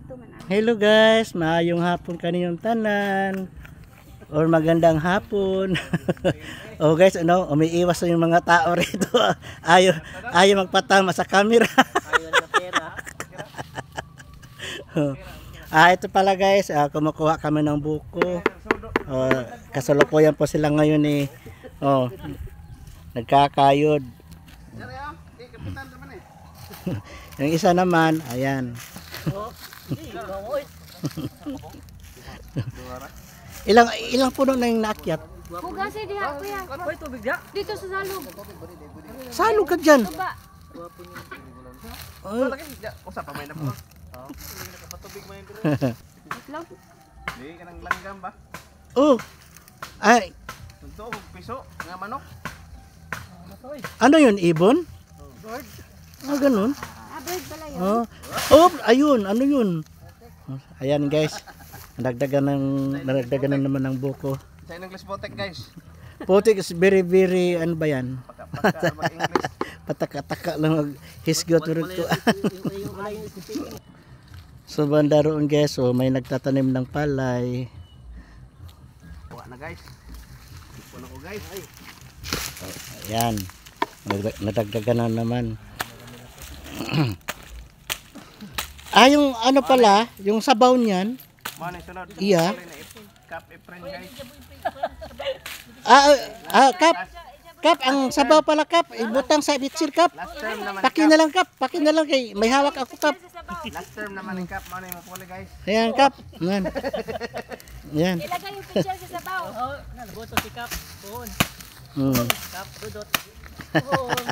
Hello guys, maayong hapon kaninyong tanan. Or magandang hapon. Oh guys, ano, umiiwas na yung mga tao rito. Ayaw magpatama sa camera. Ayaw na pera. Ito pala guys, kumukuha kami ng buko. Kasalukuyan po sila ngayon eh. Oh, nagkakayod. Yung isa naman, ayan. Ilang puno na yung naakyat? Hugasay diha kuya. Hoy, tubig diha. Dito sa salog. Salog ka dyan. Tuba. Oh. Usa pa may na po. Nakapatubig man dito. Itlog. Di kanang langgam ba? Oh. Ay, Tunto og piso nga manok. ano yun, ibon? Ah, ganun. Bird pala yun. Oh. Oh, ayun, ano yun? Ayan guys. Nadagdagan na naman ng buko. Sa English Botek guys. Putik is very, ano ba yan? Pagka mag-English. Pataka-taka lang hisgot ulit ko. So banda roon guys, so may nagtatanim ng palay. Kuha na guys. Kuha ko guys. Ayan. Nadagdagan na naman. Yung ano pala, yung sabaw niyan. Mano sunod. Iya. Cup apron guys. Kap, ang sabaw pala kap, ibutang sa bitsil kap. Last term naman. Paki na lang kap, paki na lang kay may hawak ako kap. Last term naman ng cup. Mano yung mapuli guys. Ayan kap. Ayan. Ayan. Ilagay yung picture sa sabaw. Oh, nalaboto si Kap. Puhon. Mm. Kap, dudot. Puhon.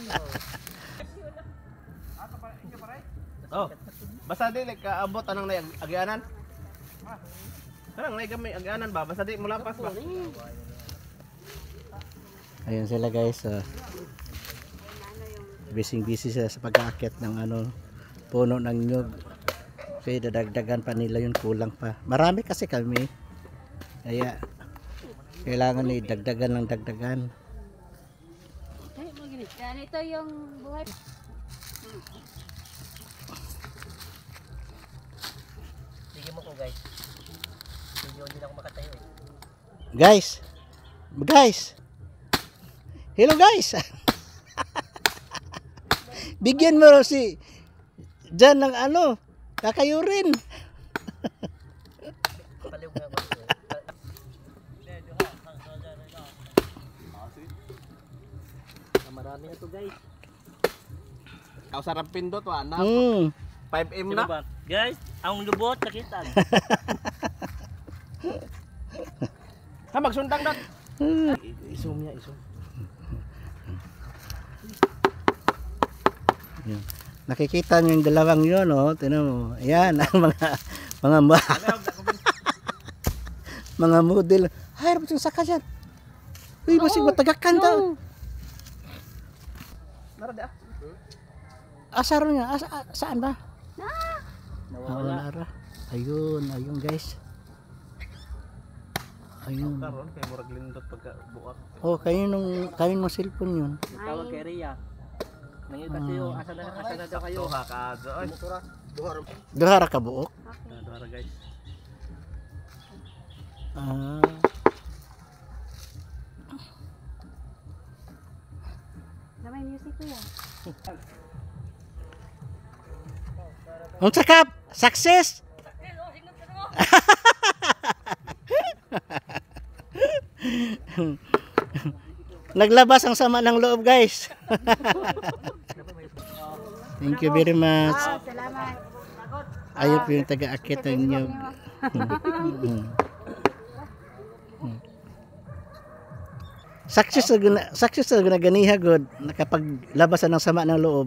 Oh. Basta di like kaabot anang nay agianan. Karang nay gamay agianan ba? Basta di mulapas ba? Ayun sila guys. Busy sila sa pag-aakyat ng puno ng nyug. Kasi dadagdagan pa nila yun, kulang pa. Marami kasi kami. Kaya kailangan dagdagan ng dagdagan. Ganito yung buhay. Sige mo ko guys. Video hindi na ako makatayo eh. Guys. Hello guys. Bigyan mo raw si dyan ng kakayurin. Paliw nga ako. Marami na to guys. Kausarap pindot wa na. 5M Diba na. ba? Guys, ang lubot sakitan. Ha magsundang dot. Isum niya, isum. Yan. Nakikita niyo yung dalawang yun, tingnan mo. Ayan, ang mga model. Ay, rapos yung saka dyan. Uy, masig matagakan daw. Nara di ah. Asar niya, saan ba? Nawawala. Ayun guys. Ayun. Karon kay murag lindot pagka buak. Oh, kayo nung cellphone yun. Tawag kay Ria. Nangit kasi yung asa na daw kayo. Duha ka oy. Duhara ka buok. Duha guys. May music ko yan. Unsa kap? Success. Naglabas ang sama ng loob, guys. Thank you very much. Salamat. Ayun po yung taga-akit ng nyug. Success na ganiha good. Nakapaglabasan ng sama ng loob.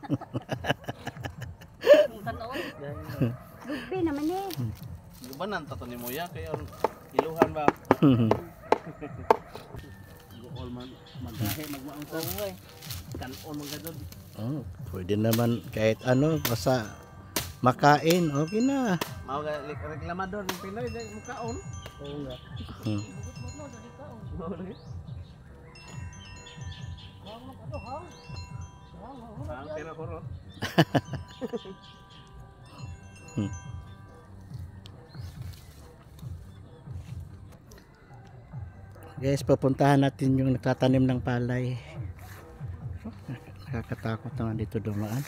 Gugbi naman eh. Gubanan tato ni Moya kay iluhan ba? Gool man magahe magmaang ko eh. Kanon man gadod. Oh, pwede naman kahit basta makain, okay na. Mao ga reklamador ng Pinoy dai mukaon. Oo nga. Ang pero koro. Guys, pupuntahan natin yung nagtatanim ng palay. Nakakatakot naman dito dumaan.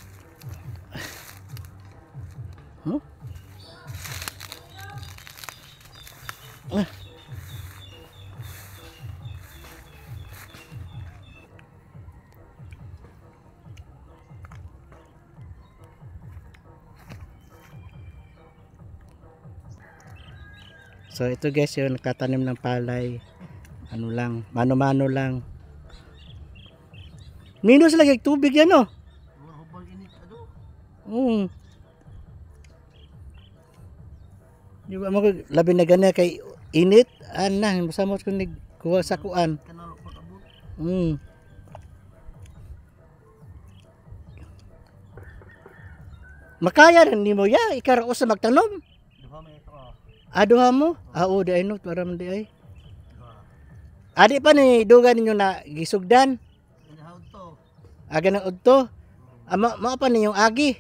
Huh? Ah. So ito guys yung nagtatanim ng palay. Ano lang, mano-mano lang. Minus lagi tubig yan oh. Di ba mo labi na gana kay init ana masamot ko ni kuha sa kuan. Makaya rin nimo ya ikaro sa magtanom. Aduha mo? Oo, di ay no, para man di ay. Adi pa ni duga ninyo na gisugdan. Aga ng udto. Mo pa ninyong agi.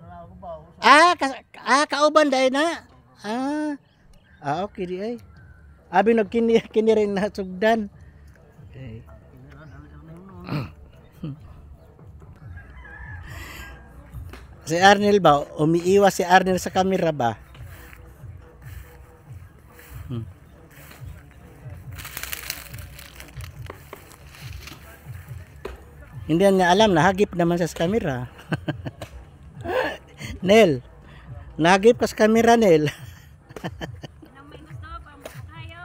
Kauban dahil na. Okay di ay. Abi nagkini rin na sugdan. Okay. Si Arnel ba? Umiiwas si Arnel sa camera ba? Hindi niya alam, nahagip naman siya sa camera. Nel, nahagip ka sa camera, Nel. Nang may gusto, pamukhayo.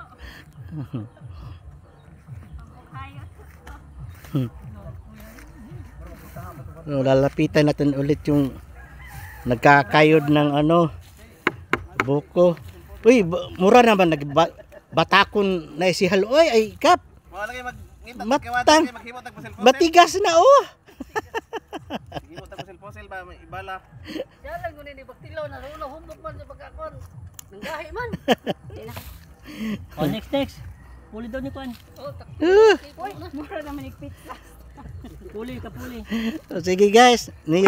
Pamukhayo. So, lalapitan natin ulit yung nagkakayod ng ano, buko. Uy, mura naman, batakon na isihal. Uy, ay, kap. Matang, matigas na oh. Himot ang pusil-pusil ba may ibala. Yan lang kunin ni Baktilaw na rulo humok man sa pagkakon. Nanggahi man. Next. Puli daw ni Kwan. Uy, mura naman yung pizza. Puli ka puli. So, sige guys,